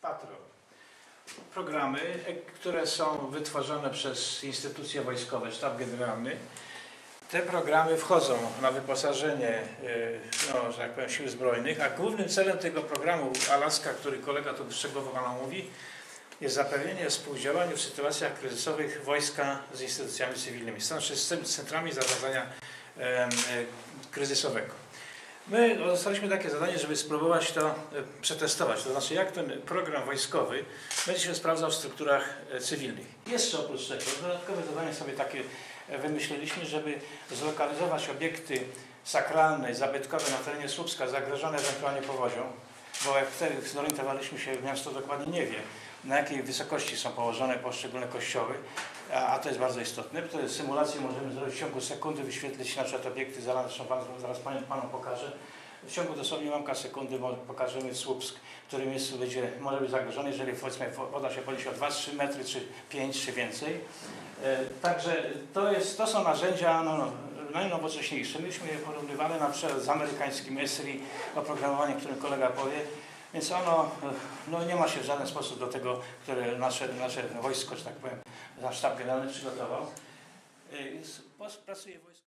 Tatro. Programy, które są wytwarzane przez instytucje wojskowe, Sztab Generalny. Te programy wchodzą na wyposażenie że tak powiem, Sił Zbrojnych, a głównym celem tego programu Alaska, który kolega tu szczegółowo Panu mówi, jest zapewnienie współdziałania w sytuacjach kryzysowych wojska z instytucjami cywilnymi, z centrami zarządzania kryzysowego. My dostaliśmy takie zadanie, żeby spróbować to przetestować, to znaczy jak ten program wojskowy będzie się sprawdzał w strukturach cywilnych. Jeszcze oprócz tego dodatkowe zadanie sobie takie wymyśliliśmy, żeby zlokalizować obiekty sakralne, zabytkowe na terenie Słupska zagrożone ewentualnie powodzią, bo jak wtedy zorientowaliśmy się, miasto dokładnie nie wie, na jakiej wysokości są położone poszczególne kościoły, a to jest bardzo istotne. To symulację możemy zrobić w ciągu sekundy, wyświetlić na przykład obiekty zalane, zaraz Panu pokażę. W ciągu dosłownie ułamka sekundy pokażemy Słupsk, w którym miejscu może być zagrożony, jeżeli powiedzmy woda się podniesie o 2-3 metry, czy 5, czy więcej. Także to są narzędzia najnowocześniejsze. Myśmy je porównywali na przykład z amerykańskim ESRI, oprogramowaniem, o którym kolega powie, więc ono nie ma się w żaden sposób do tego, które nasze wojsko, że tak powiem, nasz sztab generalny przygotował. Pracuje wojsko.